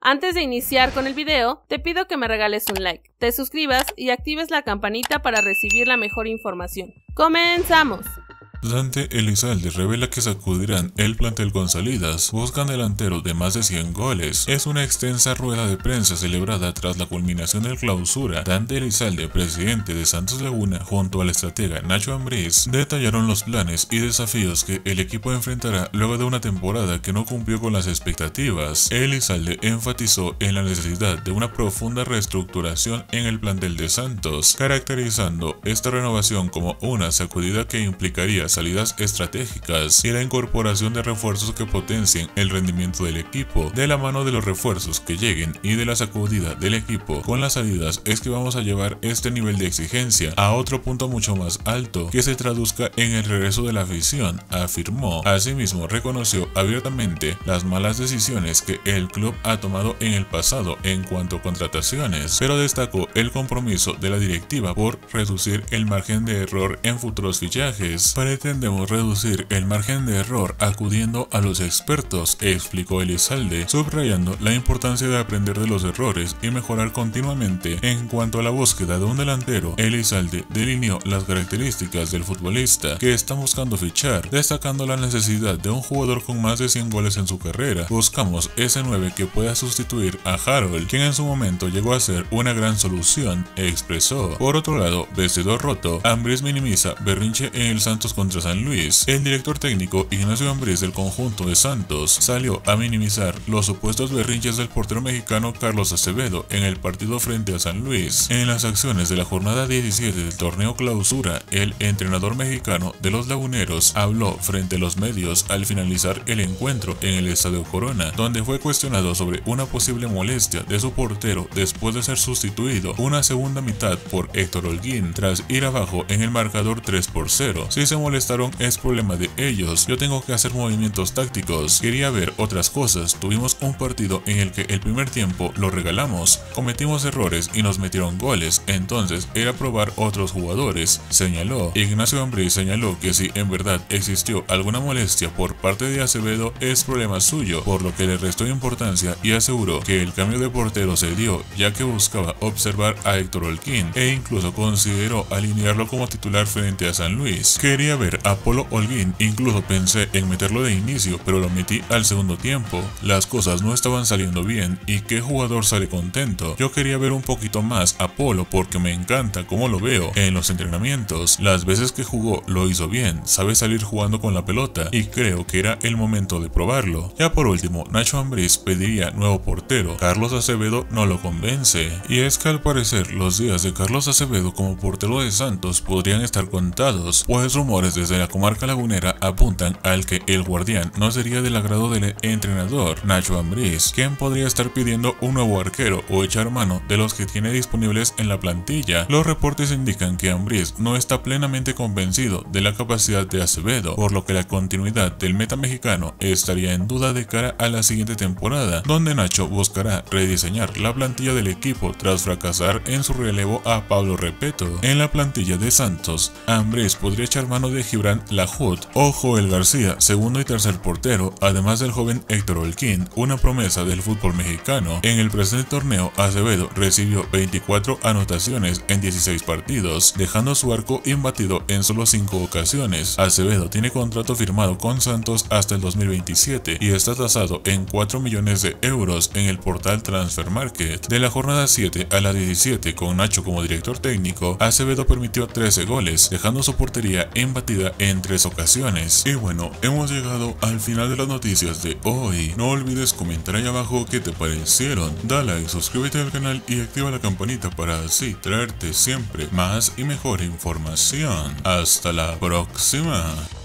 Antes de iniciar con el video, te pido que me regales un like, te suscribas y actives la campanita para recibir la mejor información. ¡Comenzamos! Dante Elizalde revela que sacudirán el plantel con salidas, buscan delantero de más de 100 goles. Es una extensa rueda de prensa celebrada tras la culminación del clausura. Dante Elizalde, presidente de Santos Laguna, junto al estratega Nacho Ambriz, detallaron los planes y desafíos que el equipo enfrentará luego de una temporada que no cumplió con las expectativas. Elizalde enfatizó en la necesidad de una profunda reestructuración en el plantel de Santos, caracterizando esta renovación como una sacudida que implicaría salidas estratégicas y la incorporación de refuerzos que potencien el rendimiento del equipo. De la mano de los refuerzos que lleguen y de la sacudida del equipo con las salidas es que vamos a llevar este nivel de exigencia a otro punto mucho más alto, que se traduzca en el regreso de la afición, afirmó. Asimismo, reconoció abiertamente las malas decisiones que el club ha tomado en el pasado en cuanto a contrataciones, pero destacó el compromiso de la directiva por reducir el margen de error en futuros fichajes. Pretendemos reducir el margen de error acudiendo a los expertos, explicó Elizalde, subrayando la importancia de aprender de los errores y mejorar continuamente. En cuanto a la búsqueda de un delantero, Elizalde delineó las características del futbolista que está buscando fichar, destacando la necesidad de un jugador con más de 100 goles en su carrera. Buscamos ese 9 que pueda sustituir a Harold, quien en su momento llegó a ser una gran solución, expresó. Por otro lado, vestidor roto, Ambriz minimiza berrinche en el Santos contra San Luis. El director técnico Ignacio Ambriz del conjunto de Santos salió a minimizar los supuestos berrinches del portero mexicano Carlos Acevedo en el partido frente a San Luis. En las acciones de la jornada 17 del torneo clausura, el entrenador mexicano de los laguneros habló frente a los medios al finalizar el encuentro en el Estadio Corona, donde fue cuestionado sobre una posible molestia de su portero después de ser sustituido una segunda mitad por Héctor Holguín tras ir abajo en el marcador 3-0. Si se molestaron es problema de ellos, yo tengo que hacer movimientos tácticos, quería ver otras cosas. Tuvimos un partido en el que el primer tiempo lo regalamos, cometimos errores y nos metieron goles, entonces era probar otros jugadores, señaló. Ignacio Ambriz señaló que si en verdad existió alguna molestia por parte de Acevedo es problema suyo, por lo que le restó importancia y aseguró que el cambio de portero se dio ya que buscaba observar a Héctor Holguín e incluso consideró alinearlo como titular frente a San Luis. Quería ver a Polo Holguín, incluso pensé en meterlo de inicio, pero lo metí al segundo tiempo. Las cosas no estaban saliendo bien y qué jugador sale contento. Yo quería ver un poquito más a Polo porque me encanta cómo lo veo en los entrenamientos. Las veces que jugó lo hizo bien, sabe salir jugando con la pelota y creo que era el momento de probarlo. Ya por último, Nacho Ambriz pediría nuevo portero. Carlos Acevedo no lo convence. Y es que al parecer los días de Carlos Acevedo como portero de Santos podrían estar contados, pues rumores desde la comarca lagunera apuntan al que el guardián no sería del agrado del entrenador Nacho Ambriz, quien podría estar pidiendo un nuevo arquero o echar mano de los que tiene disponibles en la plantilla. Los reportes indican que Ambriz no está plenamente convencido de la capacidad de Acevedo, por lo que la continuidad del meta mexicano estaría en duda de cara a la siguiente temporada, donde Nacho buscará rediseñar la plantilla del equipo tras fracasar en su relevo a Pablo Repeto. En la plantilla de Santos, Ambriz podría echar mano de Gibran Lahoud o Joel García, segundo y tercer portero, además del joven Héctor Holguín, una promesa del fútbol mexicano. En el presente torneo, Acevedo recibió 24 anotaciones en 16 partidos, dejando su arco imbatido en solo 5 ocasiones. Acevedo tiene contrato firmado con Santos hasta el 2027 y está tasado en 4 millones de euros en el portal Transfermarkt. De la jornada 7 a la 17, con Nacho como director técnico, Acevedo permitió 13 goles, dejando su portería imbatida en 3 ocasiones. Y bueno, hemos llegado al final de las noticias de hoy. No olvides comentar ahí abajo qué te parecieron, da like, suscríbete al canal y activa la campanita para así traerte siempre más y mejor información. Hasta la próxima.